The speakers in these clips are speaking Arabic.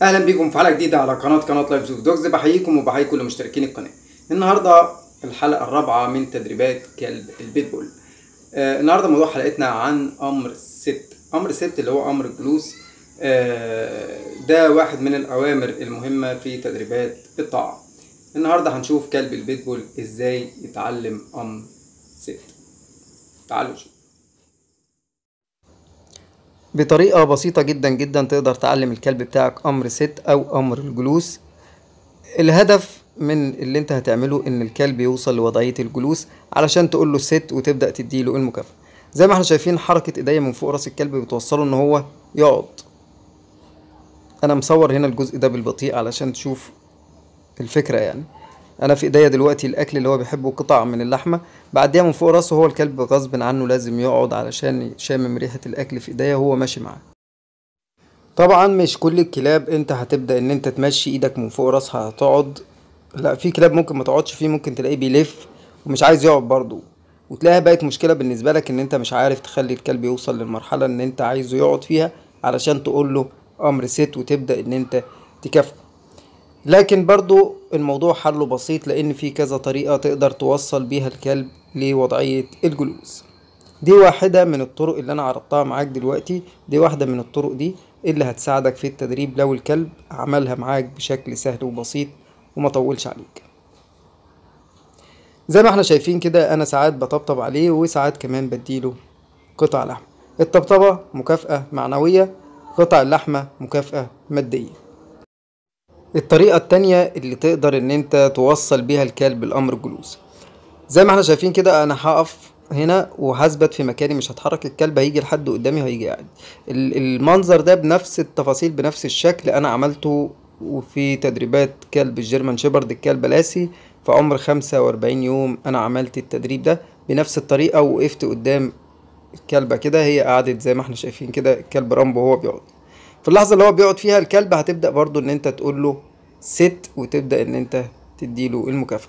اهلا بيكم في حلقه جديده على قناه لايف اوف دوجز. بحييكم وبحيي كل مشتركين القناه. النهارده الحلقه الرابعه من تدريبات كلب البيتبول. النهارده موضوع حلقتنا عن امر الست اللي هو امر الجلوس. ده واحد من الاوامر المهمه في تدريبات الطاعه. النهارده هنشوف كلب البيتبول ازاي يتعلم امر ست. تعالوا نشوف. بطريقة بسيطة جدا جدا تقدر تعلم الكلب بتاعك امر ست او امر الجلوس. الهدف من اللي انت هتعمله ان الكلب يوصل لوضعية الجلوس علشان تقول له ست وتبدأ تديله المكافأة. زي ما احنا شايفين حركة ايديا من فوق راس الكلب بتوصله ان هو يقعد. انا مصور هنا الجزء ده بالبطيء علشان تشوف الفكرة. يعني انا في ايديا دلوقتي الاكل اللي هو بيحبه قطع من اللحمة، بعديها من فوق راسه هو الكلب غصب عنه لازم يقعد علشان يشمم ريحة الاكل في ايديا وهو ماشي معاه. طبعا مش كل الكلاب انت هتبدأ ان انت تمشي ايدك من فوق راسها هتقعد. لا، في كلاب ممكن ما تقعدش فيه، ممكن تلاقيه بيلف ومش عايز يقعد برضه، وتلاقيها بقت مشكلة بالنسبة لك ان انت مش عارف تخلي الكلب يوصل للمرحلة ان انت عايزه يقعد فيها علشان تقول له امر ست وتبدأ ان انت تكافئه. لكن برضو الموضوع حله بسيط، لان في كذا طريقة تقدر توصل بيها الكلب لوضعية الجلوس. دي واحدة من الطرق اللي انا عرضتها معاك دلوقتي. دي واحدة من الطرق دي اللي هتساعدك في التدريب لو الكلب عملها معاك بشكل سهل وبسيط وما طولش عليك. زي ما احنا شايفين كده انا ساعات بطبطب عليه وساعات كمان بديله قطع لحم. الطبطبة مكافأة معنوية، قطع اللحمة مكافأة مادية. الطريقة التانية اللي تقدر ان انت توصل بيها الكلب الامر الجلوس، زي ما احنا شايفين كده انا هقف هنا وهثبت في مكاني مش هتحرك. الكلب هيجي لحد قدامي وهيجي قاعد. المنظر ده بنفس التفاصيل بنفس الشكل انا عملته وفي تدريبات كلب الجيرمان شيبرد الكلب لاسي في عمر 45 يوم. انا عملت التدريب ده بنفس الطريقة ووقفت قدام الكلبة كده، هي قعدت زي ما احنا شايفين كده. الكلب رامبو وهو بيقعد، في اللحظة اللي هو بيقعد فيها الكلب هتبدأ برضو ان انت تقول له ست وتبدأ ان انت تديله المكافأة.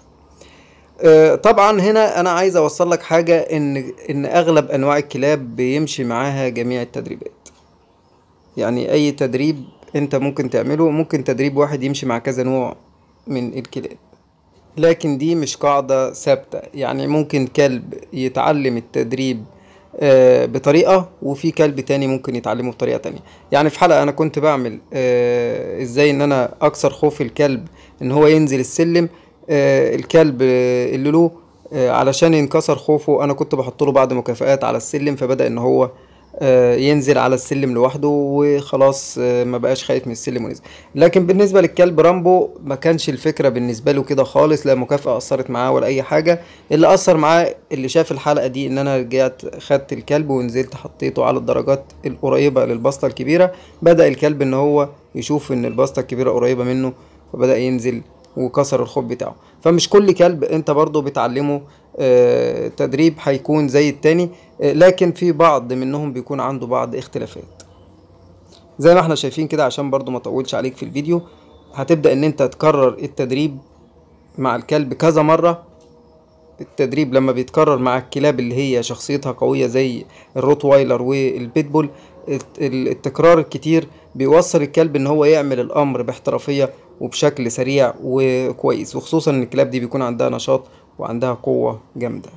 طبعا هنا انا عايز اوصل لك حاجة ان اغلب انواع الكلاب بيمشي معاها جميع التدريبات. يعني اي تدريب انت ممكن تعمله ممكن تدريب واحد يمشي مع كذا نوع من الكلاب، لكن دي مش قاعدة ثابتة. يعني ممكن كلب يتعلم التدريب بطريقة وفي كلب تاني ممكن يتعلمه بطريقة تانية. يعني في حلقة انا كنت بعمل ازاي ان انا اكسر خوف الكلب ان هو ينزل السلم. الكلب اللي له علشان ينكسر خوفه انا كنت بحط له بعض مكافآت على السلم، فبدأ ان هو ينزل على السلم لوحده وخلاص ما بقاش خايف من السلم ونزل. لكن بالنسبة للكلب رامبو ما كانش الفكرة بالنسبة له كده خالص، لا مكافأة أثرت معاه ولا أي حاجة. اللي أثر معاه اللي شاف الحلقة دي إن أنا رجعت خدت الكلب ونزلت حطيته على الدرجات القريبة للبسطة الكبيرة. بدأ الكلب إن هو يشوف إن البسطة الكبيرة قريبة منه فبدأ ينزل وكسر الخوف بتاعه. فمش كل كلب انت برضو بتعلمه تدريب هيكون زي التاني، لكن في بعض منهم بيكون عنده بعض اختلافات. زي ما احنا شايفين كده عشان برضو ما اطولش عليك في الفيديو، هتبدأ ان انت تكرر التدريب مع الكلب كذا مرة. التدريب لما بيتكرر مع الكلاب اللي هي شخصيتها قوية زي الروتوايلر والبيتبول، التكرار الكتير بيوصل الكلب ان هو يعمل الامر باحترافية وبشكل سريع وكويس، وخصوصا ان الكلاب دي بيكون عندها نشاط وعندها قوة جامدة.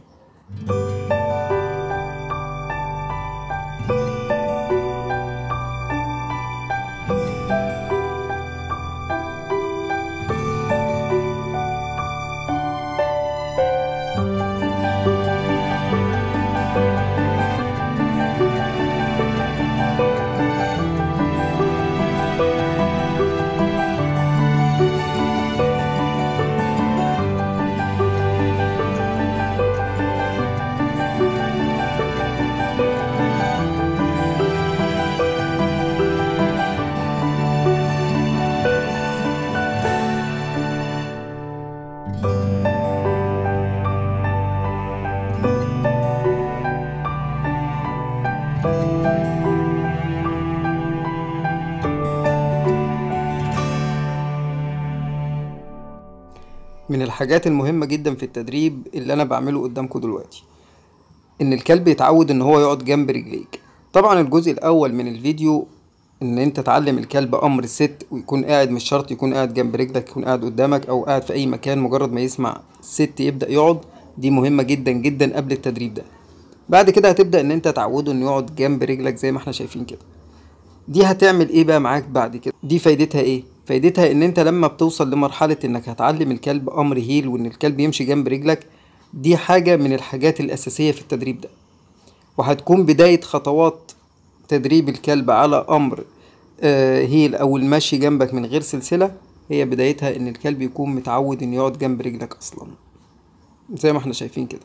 من الحاجات المهمة جدا في التدريب اللي انا بعمله قدامكم دلوقتي ان الكلب يتعود ان هو يقعد جنب رجليك. طبعا الجزء الاول من الفيديو ان انت تعلم الكلب امر الست ويكون قاعد، مش شرط يكون قاعد جنب رجلك، يكون قاعد قدامك او قاعد في اي مكان، مجرد ما يسمع الست يبدأ يقعد. دي مهمة جدا جدا قبل التدريب ده. بعد كده هتبدأ ان انت تعوده انه يقعد جنب رجلك زي ما احنا شايفين كده. دي هتعمل ايه بقى معاك بعد كده؟ دي فايدتها ايه؟ فايدتها ان انت لما بتوصل لمرحلة انك هتعلم الكلب امر هيل وان الكلب يمشي جنب رجلك، دي حاجة من الحاجات الاساسية في التدريب ده، وهتكون بداية خطوات تدريب الكلب على امر هيل او المشي جنبك من غير سلسلة. هي بدايتها ان الكلب يكون متعود ان يقعد جنب رجلك اصلا زي ما احنا شايفين كده.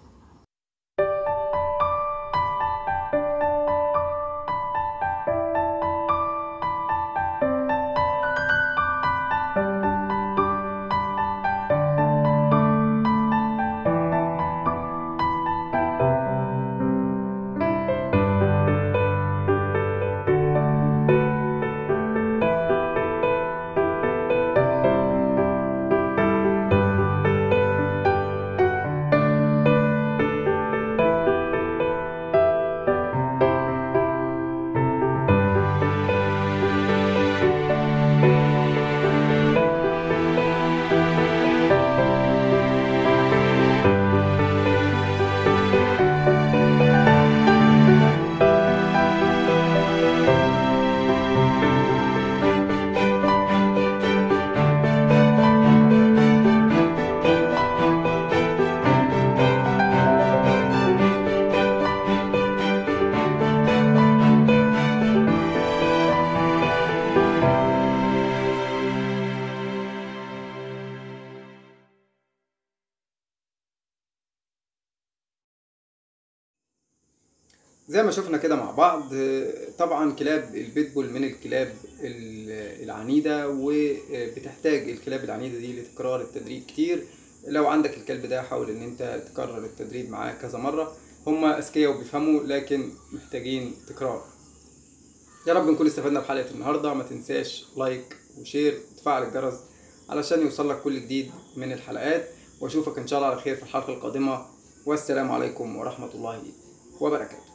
زي ما شفنا كده مع بعض، طبعا كلاب البيتبول من الكلاب العنيدة، وبتحتاج الكلاب العنيدة دي لتكرار التدريب كتير. لو عندك الكلب ده حاول ان انت تكرر التدريب معاه كذا مرة. هما اذكياء وبيفهموا لكن محتاجين تكرار. يا رب نكون استفدنا بحلقة النهاردة. ما تنساش لايك وشير وتفعل الجرس علشان يوصلك كل جديد من الحلقات، واشوفك ان شاء الله على خير في الحلقة القادمة. والسلام عليكم ورحمة الله وبركاته.